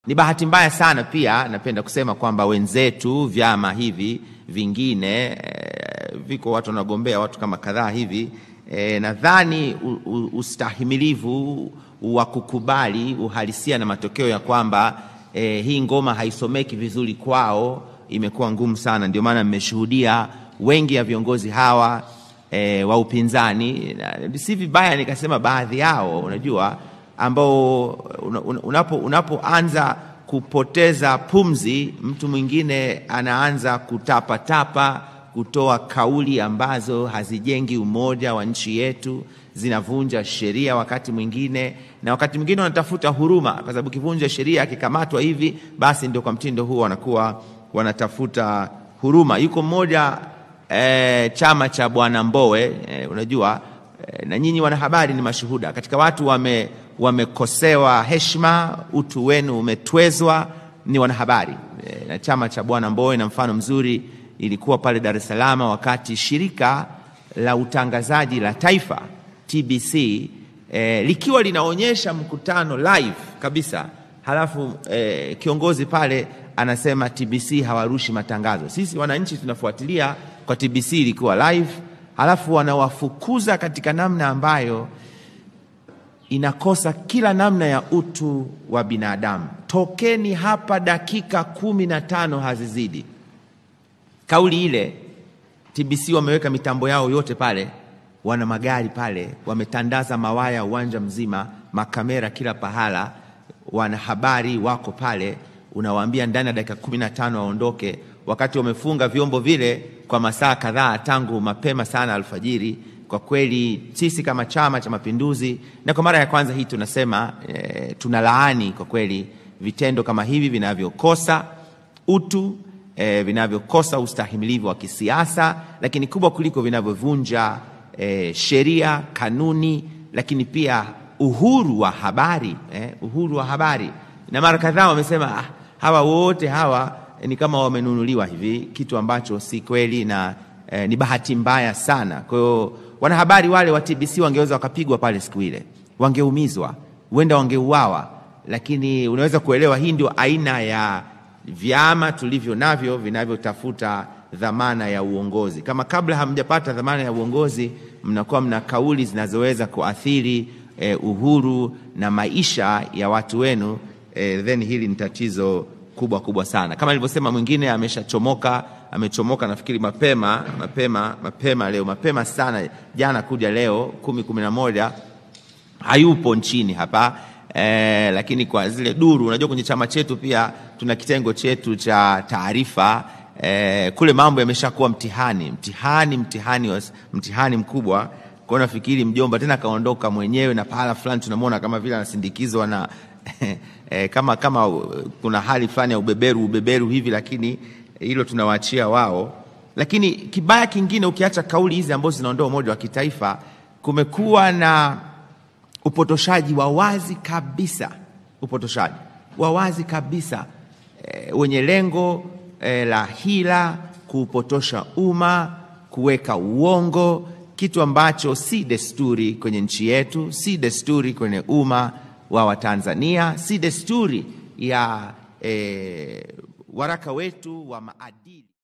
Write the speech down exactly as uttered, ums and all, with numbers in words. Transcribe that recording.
Ni bahati mbaya sana pia napenda kusema kwamba wenzetu vyama hivi vingine e, viko watu wanagombea watu kama kadhaa hivi e, nadhani ustahimilivu wa kukubali uhalisia na matokeo ya kwamba e, hii ngoma haisomeki vizuri kwao imekuwa ngumu sana. Ndio maana mmeshuhudia wengi ya viongozi hawa e, wa upinzani, si vibaya nikasema baadhi yao, unajua ambao unapo unapoanza kupoteza pumzi, mtu mwingine anaanza kutapa tapa, kutoa kauli ambazo hazijengi umoja wa nchi yetu, zinavunja sheria wakati mwingine, na wakati mwingine wanatafuta huruma, kwa sababu kivunja sheria akikamatwa hivi basi ndio kwa mtindo huo wanakuwa wanatafuta huruma. Yuko mmoja e, chama cha Bwana Mbowe e, unajua e, na nyinyi wanahabari ni mashuhuda, katika watu wame wamekosewa heshima, utu wenu umetwezwa, ni wanahabari e, na chama cha Bwana Mbowe. Na mfano mzuri ilikuwa pale Dar es Salaam wakati shirika la utangazaji la taifa T B C e, likiwa linaonyesha mkutano live kabisa, halafu e, kiongozi pale anasema T B C hawarushi matangazo. Sisi wananchi tunafuatilia kwa T B C ilikuwa live, halafu wanawafukuza katika namna ambayo inakosa kila namna ya utu wa binadamu. Tokeni hapa dakika kumi na tano hazizidi. Kauli ile T B C wameweka mitambo yao yote pale, wana magari pale, wametandaza mawaya uwanja mzima, makamera kila pahala, wanahabari wako pale, unawaambia ndani ya dakika kumi na tano waondoke, wakati wamefunga vyombo vile kwa masaa kadhaa tangu mapema sana alfajiri. Kwa kweli sisi kama Chama cha Mapinduzi, na kwa mara ya kwanza hii tunasema e, tunalaani kwa kweli vitendo kama hivi vinavyokosa utu, e, vinavyokosa ustahimilivu wa kisiasa, lakini kubwa kuliko vinavyovunja e, sheria, kanuni, lakini pia uhuru wa habari, e, uhuru wa habari. Na mara kadhaa wamesema ah, hawa wote hawa e, ni kama wamenunuliwa hivi, kitu ambacho si kweli na e, ni bahati mbaya sana. Kwa hiyo wanahabari wale wa T B C wangeweza wakapigwa pale siku ile, wangeumizwa, huenda wangeuawa, lakini unaweza kuelewa hii ndio aina ya vyama tulivyo navyo vinavyotafuta dhamana ya uongozi. Kama kabla hamjapata dhamana ya uongozi mnakuwa mna kauli zinazoweza kuathiri eh, uhuru na maisha ya watu wenu, eh, then hili ni tatizo kubwa kubwa sana. Kama nilivyosema, mwingine ameshachomoka, amechomoka nafikiri mapema mapema mapema leo mapema sana jana kuja leo kumi kumi na moja, hayupo nchini hapa e, lakini kwa zile duru, unajua kwenye chama chetu pia tuna kitengo chetu cha taarifa e, kule mambo yameshakuwa mtihani mtihani mtihani mtihani mkubwa. Kwa nafikiri mjomba tena kaondoka mwenyewe, na pahala fulani tunamwona kama vile anasindikizwa na e, kama kama kuna hali fulani ya ubeberu ubeberu hivi, lakini hilo tunawaachia wao. Lakini kibaya kingine, ukiacha kauli hizi ambazo zinaondoa umoja wa kitaifa, kumekuwa na upotoshaji wa wazi kabisa, upotoshaji wa wazi kabisa e, wenye lengo e, la hila, kupotosha umma, kuweka uongo, kitu ambacho si desturi kwenye nchi yetu, si desturi kwenye umma wa Watanzania, si desturi ya e, waraka wetu wa maadili.